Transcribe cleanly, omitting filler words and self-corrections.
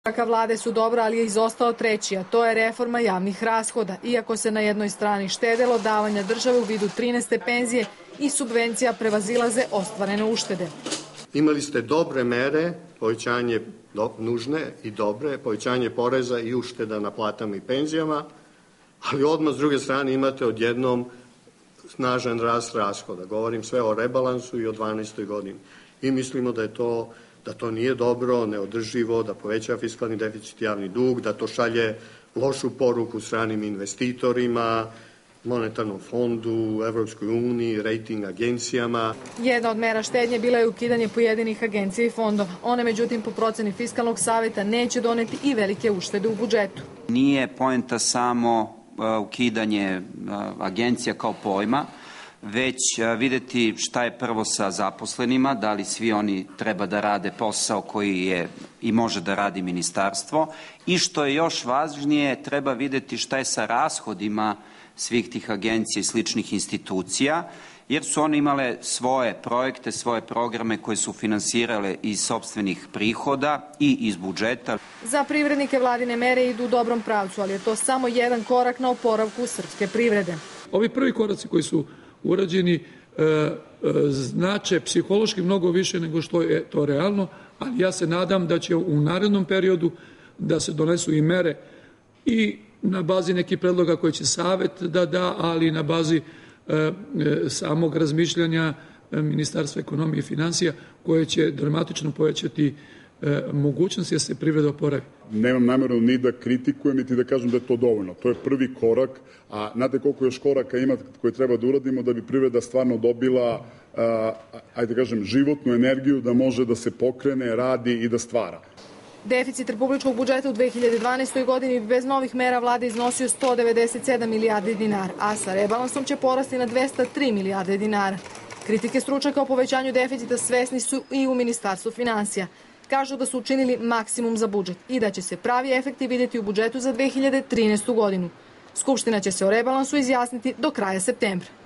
koraka vlade su dobra, ali je izostao treći, a to je reforma javnih rashoda. Iako se na jednoj strani štedelo, davanja države u vidu 13. penzije i subvencija prevazilaze ostvarene uštede. Imali ste dobre mere, povećanje nužne i dobre, povećanje poreza i ušteda na platama i penzijama, ali odmah s druge strane imate odjednom snažan rast rashoda. Govorim sve o rebalansu i o 12. godini. I mislimo da to nije dobro, neodrživo, da poveća fiskalni deficit i javni dug, da to šalje lošu poruku stranim investitorima, monetarnom fondu, Evropskoj uniji, rejting agencijama. Jedna od mera štednje bila je ukidanje pojedinih agencija i fondova. One, međutim, po proceni Fiskalnog saveta neće doneti i velike uštede u budžetu. Nije poenta samo ukidanje agencija kao pojma, već videti šta je prvo sa zaposlenima, da li svi oni treba da rade posao koji je i može da radi ministarstvo i što je još važnije, treba videti šta je sa rashodima svih tih agencija i sličnih institucija, jer su one imale svoje projekte, svoje programe koje su finansirale iz sopstvenih prihoda i iz budžeta. Za privrednike vladine mere idu u dobrom pravcu, ali je to samo jedan korak na oporavku srpske privrede. Ovi prvi koraci koji su urađeni znače psihološki mnogo više nego što je to realno, ali ja se nadam da će u narednom periodu da se donesu i mere i na bazi nekih predloga koje će savet da da, ali i na bazi samog razmišljanja Ministarstva ekonomije i finansija koje će dramatično povećati mogućnosti da se privreda oporavi. Nemam nameru ni da kritikujem, niti da kažem da je to dovoljno. To je prvi korak, a znate koliko još koraka ima koje treba da uradimo da bi privreda stvarno dobila, ajde da kažem, životnu energiju da može da se pokrene, radi i da stvara. Deficit republičkog budžeta u 2012. godini bez novih mera vlade iznosio 197 milijardi dinara, a sa rebalansom će porasti na 203 milijarde dinara. Kritike stručnjaka o povećanju deficita svesni su i u Ministarstvu finansija. Kažu da su učinili maksimum za budžet i da će se pravi efekti vidjeti u budžetu za 2013. godinu. Skupština će se o rebalansu izjasniti do kraja septembra.